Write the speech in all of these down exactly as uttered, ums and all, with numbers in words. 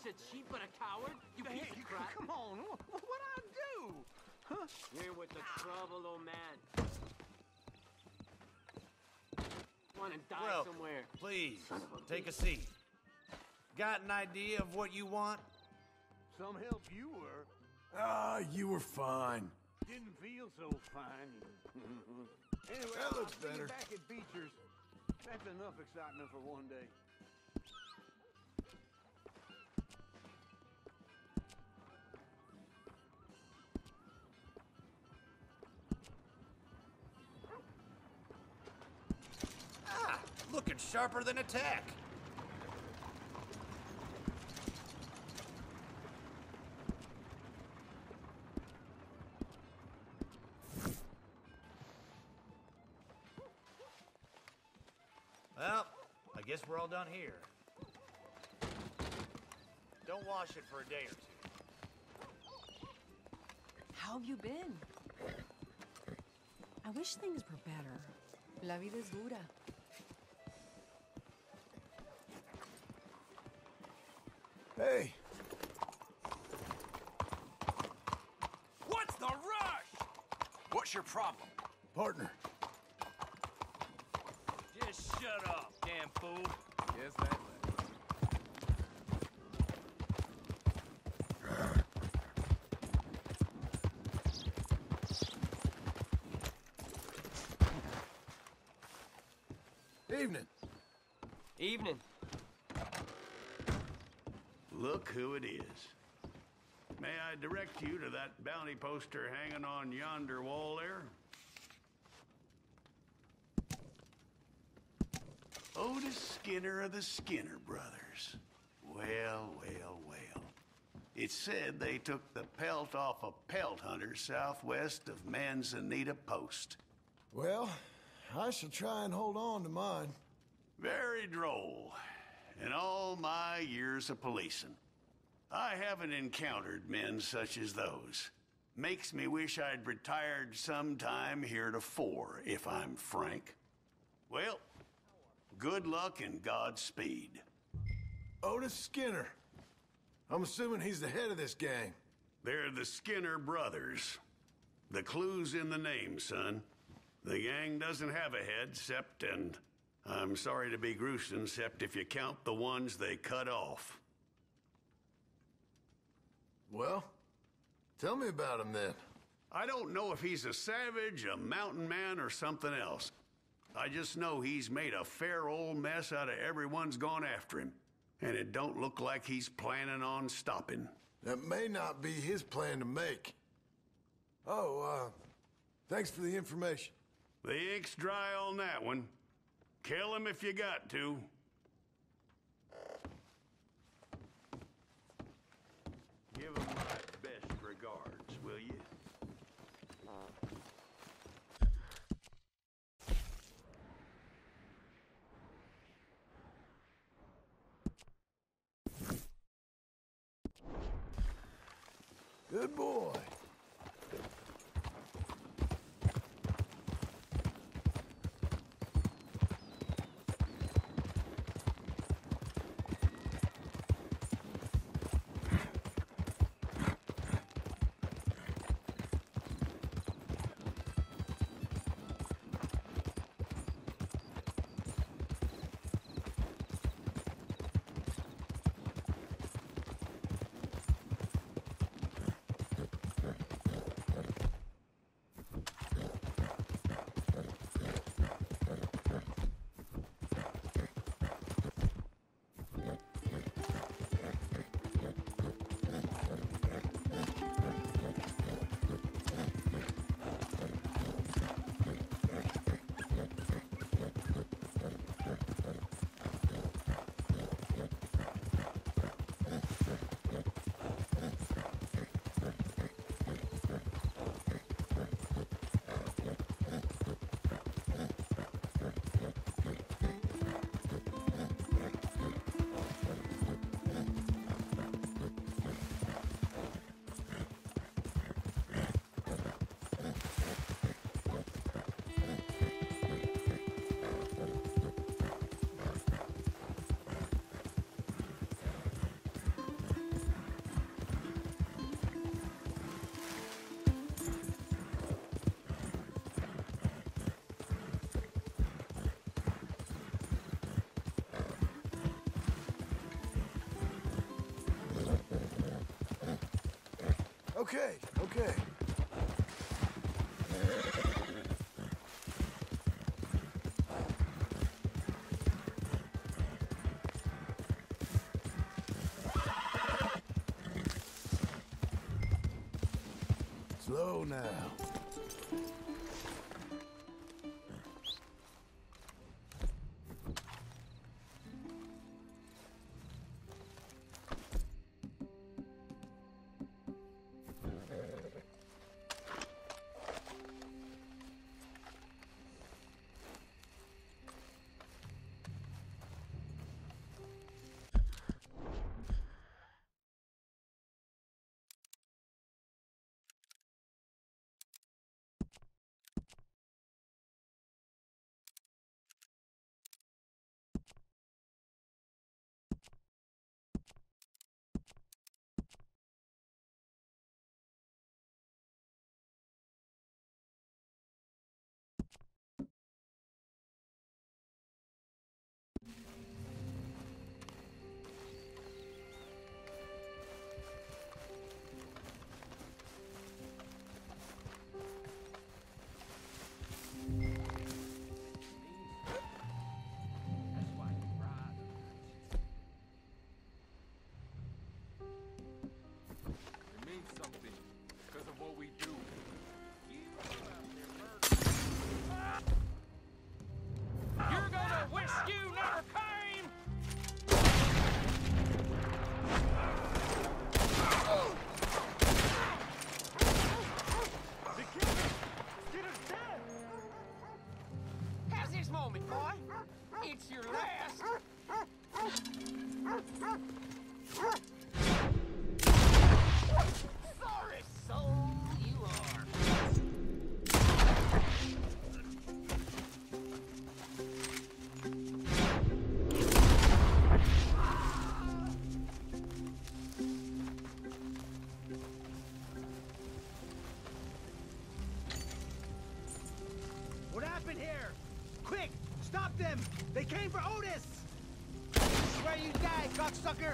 a cheat but a coward? You Hey, piece of crap. come on, what what'd I do? Huh? You're with the trouble, old man. Want to die Well, somewhere. please, take a seat. Got an idea of what you want? Some help you were. Ah, you were fine. Didn't feel so fine. Anyway, That looks I'll see better. you back at Beecher's. That's enough excitement for one day. Ah, looking sharper than a tack. Well, I guess we're all done here. Don't wash it for a day or two. How have you been? I wish things were better. La vida es dura. Hey, What's the rush? What's your problem? partner. Just shut up, damn fool. Yes, that Evening. Evening. Look who it is. May I direct you to that bounty poster hanging on yonder wall there? Otis Skinner of the Skinner Brothers. Well, well, well. It said they took the pelt off a pelt hunter southwest of Manzanita Post. Well, I shall try and hold on to mine. Very droll. In all my years of policing, I haven't encountered men such as those. Makes me wish I'd retired sometime heretofore, if I'm frank. Well, good luck and Godspeed. Otis Skinner. I'm assuming he's the head of this gang. They're the Skinner brothers. The clue's in the name, son. The gang doesn't have a head, except, and I'm sorry to be gruesome, except if you count the ones they cut off. Well, tell me about him then. I don't know if he's a savage, a mountain man, or something else. I just know he's made a fair old mess out of everyone's gone after him. And it don't look like he's planning on stopping. That may not be his plan to make. Oh, uh, thanks for the information. The ink's dry on that one. Kill him if you got to. Give him my best regards, will you? Good boy. Okay, okay. Slow now. It means something because of what we do. You're gonna wish you never came! How's this moment, boy? It's your last. Sorry, soul, you are. What happened here? Quick! Stop them! They came for Otis! Swear you die, cocksucker!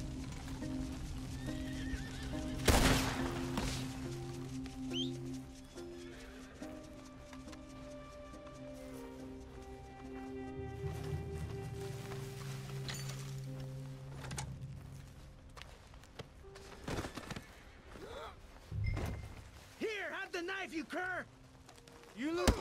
Here, have the knife, you cur! You lose.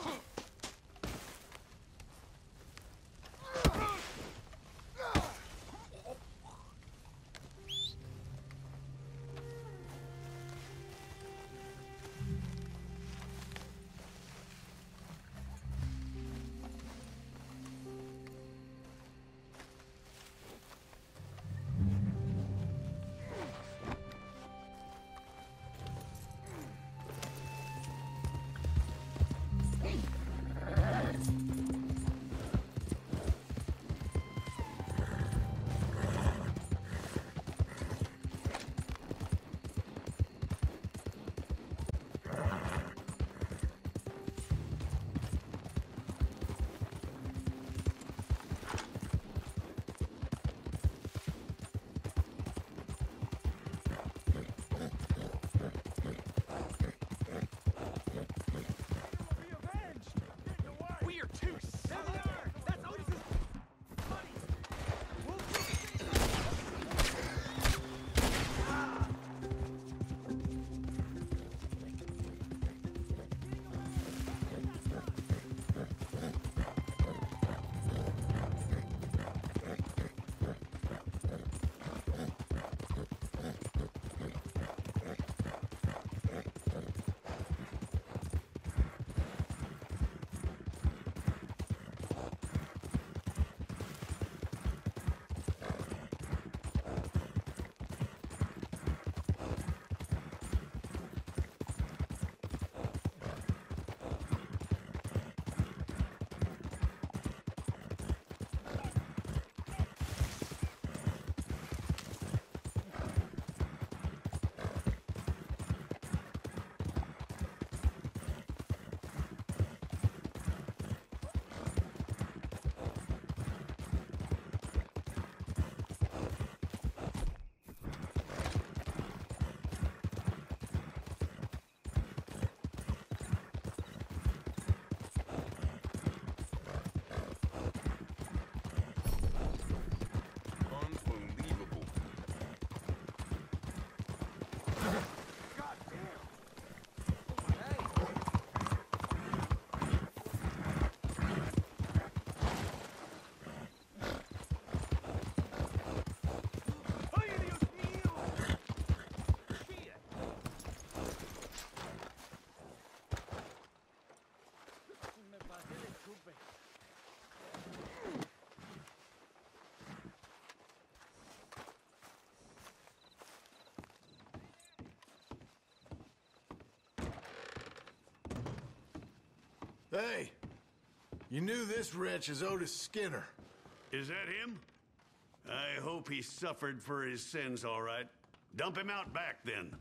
Hey, you knew this wretch as Otis Skinner. Is that him? I hope he suffered for his sins, all right. Dump him out back, then.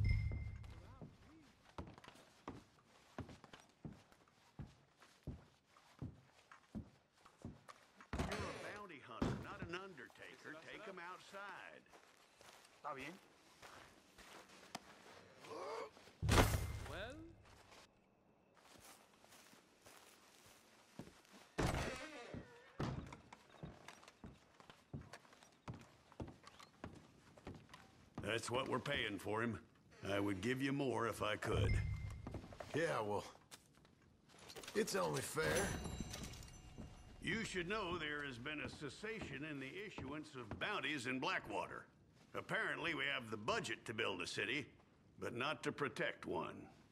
You're a bounty hunter, not an undertaker. Take him outside. ¿Está bien? Well, That's what we're paying for him. I would give you more if I could. Yeah, well, it's only fair. You should know there has been a cessation in the issuance of bounties in Blackwater. Apparently, we have the budget to build a city, but not to protect one.